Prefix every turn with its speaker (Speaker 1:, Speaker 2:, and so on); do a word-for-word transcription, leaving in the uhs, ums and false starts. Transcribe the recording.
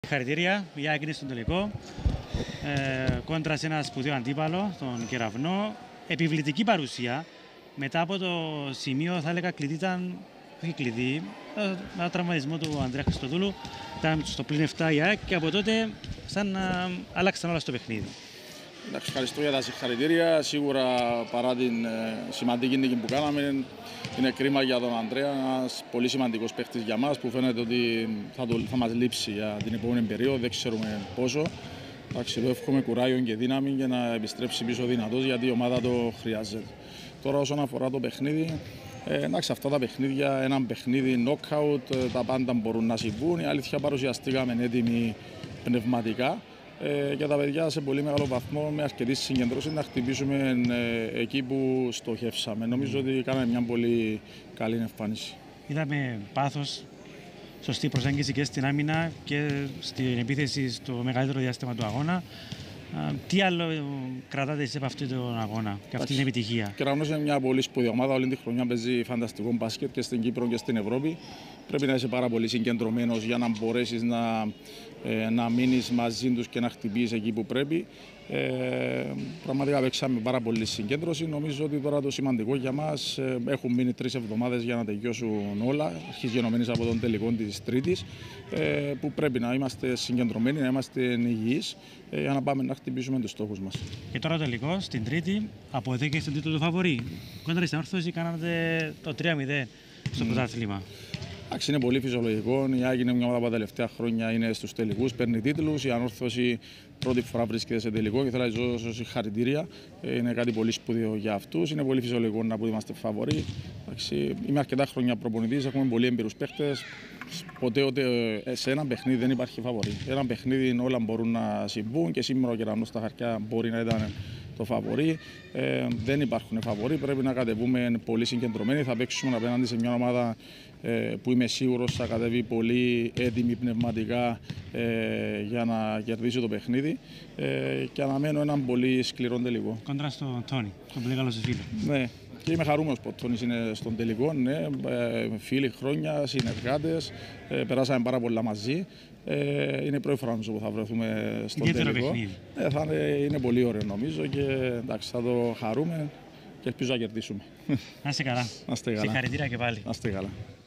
Speaker 1: Συγχαρητήρια για έγκριση στον τελικό. Ε, κόντρα σε ένα σπουδαίο αντίπαλο, τον Κεραυνό. Επιβλητική παρουσία. Μετά από το σημείο, θα έλεγα, κλειδί ήταν. Όχι κλειδί. Ένα τραυματισμό του Ανδρέα Χριστοδούλου. Ήταν στο πλήν επτά η ΑΕΚ και από τότε, σαν να άλλαξαν όλα στο παιχνίδι.
Speaker 2: Ευχαριστώ για τα συγχαρητήρια. Σίγουρα παρά την ε, σημαντική νίκη που κάναμε, είναι κρίμα για τον Ανδρέα, ένας πολύ σημαντικός παίχτης για μας που φαίνεται ότι θα, το, θα μας λείψει για την επόμενη περίοδο, δεν ξέρουμε πόσο. Εντάξει, εύχομαι κουράγιο και δύναμη για να επιστρέψει πίσω δυνατός, γιατί η ομάδα το χρειάζεται. Τώρα όσον αφορά το παιχνίδι, ε, εντάξει, αυτά τα παιχνίδια, ένα παιχνίδι knockout, τα πάντα μπορούν να συμβούν. Η αλήθεια, παρουσιαστήκαμε έτοιμοι πνευματικά. Ε, για τα παιδιά σε πολύ μεγάλο βαθμό, με αρκετή συγκεντρώση, να χτυπήσουμε ε, εκεί που στοχεύσαμε. Νομίζω ότι κάναμε μια πολύ καλή εμφάνιση.
Speaker 1: Είδαμε πάθος, σωστή προσέγγιση και στην άμυνα και στην επίθεση στο μεγαλύτερο διάστημα του αγώνα. Τι άλλο κρατάτε εσείς από αυτόν τον αγώνα και αυτή την επιτυχία?
Speaker 2: Ο Κεραυνός είναι μια πολύ σπουδαία ομάδα. Όλη τη χρονιά παίζει φανταστικό μπάσκετ και στην Κύπρο και στην Ευρώπη. Πρέπει να είσαι πάρα πολύ συγκεντρωμένος για να μπορέσεις να, ε, να μείνεις μαζί τους και να χτυπήσεις εκεί που πρέπει. Ε, πραγματικά παίξαμε πάρα πολύ συγκέντρωση. Νομίζω ότι τώρα το σημαντικό για μας, ε, έχουν μείνει τρεις εβδομάδες για να τελειώσουν όλα, αρχής γενομένης από τον τελικό της Τρίτης, ε, που πρέπει να είμαστε συγκεντρωμένοι, να είμαστε υγιείς, ε, για να πάμε να χτυπήσουμε τους στόχους μας.
Speaker 1: Και τώρα το τελικό, στην Τρίτη, αποδέχεστε τον τίτλο του φαβορί. Κόντρα στην Όρθωση κάνατε το τρία μηδέν στο mm. πρωτάθλημα.
Speaker 2: Εντάξει, είναι πολύ φυσιολογικό. Η ΑΕΚ είναι μια ομάδα που τα τελευταία χρόνια είναι στους τελικούς, παίρνει τίτλους. Η Ανόρθωση πρώτη φορά βρίσκεται σε τελικό και θέλω να σας δώσω συγχαρητήρια. Είναι κάτι πολύ σπουδαίο για αυτούς. Είναι πολύ φυσιολογικό να πούμε είμαστε φαβοροί. Είμαι αρκετά χρόνια προπονητής, έχουμε πολύ έμπειρους παίχτες. Ποτέ ούτε σε ένα παιχνίδι δεν υπάρχει φαβορί. Ένα παιχνίδι όλα μπορούν να συμβούν και σήμερα ο Κεραυνός στα χαρτιά μπορεί να ήταν το φαβορί. Ε, δεν υπάρχουν φαβορί, πρέπει να κατεβούμε πολύ συγκεντρωμένοι. Θα παίξουμε απέναντι σε μια ομάδα ε, που είμαι σίγουρος θα κατεβεί πολύ έτοιμη πνευματικά ε, για να κερδίσει το παιχνίδι ε, και αναμένω έναν πολύ σκληρό τελικό.
Speaker 1: Κόντρα στον Τόνι, τον πολύ καλό σας φίλο.
Speaker 2: Ναι. Και είμαι χαρούμενος που ο Τόνις είναι στον τελικό, ναι, ε, φίλοι χρόνια, συνεργάτες, ε, περάσαμε πάρα πολλά μαζί. Ε, είναι η πρώτη φορά που θα βρεθούμε στον
Speaker 1: ιδιαίτερο
Speaker 2: τελικό.
Speaker 1: Παιχνίδι.
Speaker 2: Ε, θα είναι, είναι πολύ ωραίο νομίζω και εντάξει, θα το χαρούμε και ελπίζω να κερδίσουμε.
Speaker 1: Να είστε καλά.
Speaker 2: Να είστε καλά.
Speaker 1: Συγχαρητήρια και πάλι.
Speaker 2: Να είστε καλά.